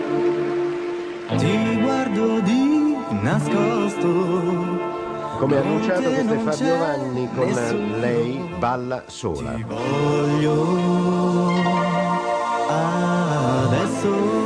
Ti guardo di nascosto. Come annunciato, questo è Fabio Vanni con Lei balla sola. Ti voglio adesso.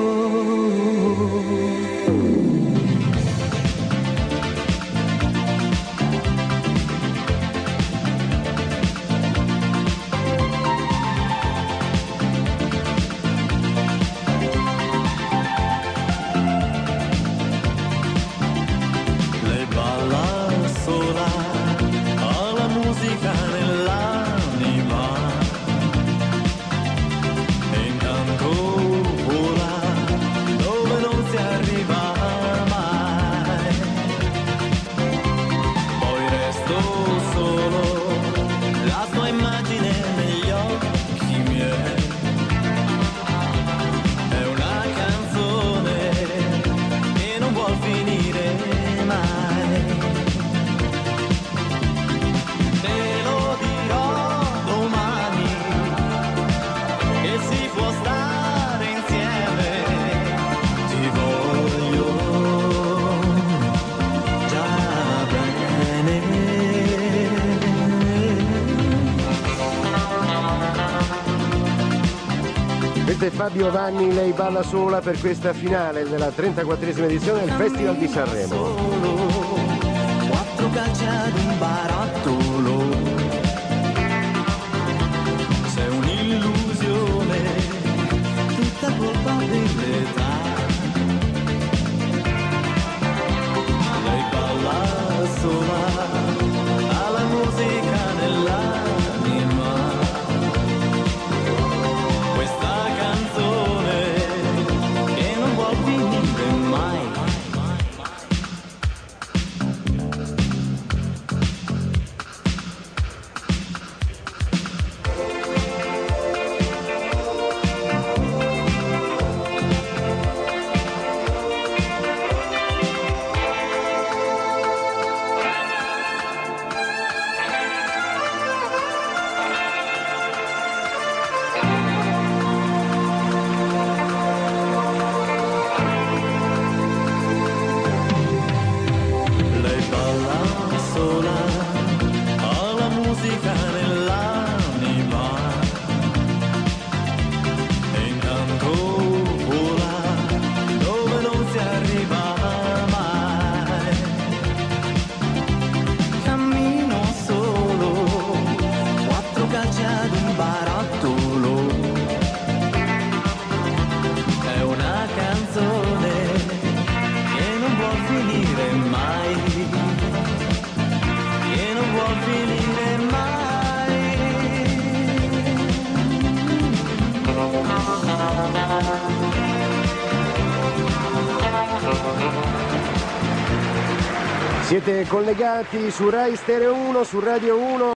Questo è Fabio Vanni, Lei balla sola, per questa finale della 34esima edizione del Festival di Sanremo. Quattro calci ad un barattolo, c'è un'illusione, tutta colpa dell'età. Lei balla sola, alla musica nell'anima. Siete collegati su Rai Stereo 1, su Radio 1.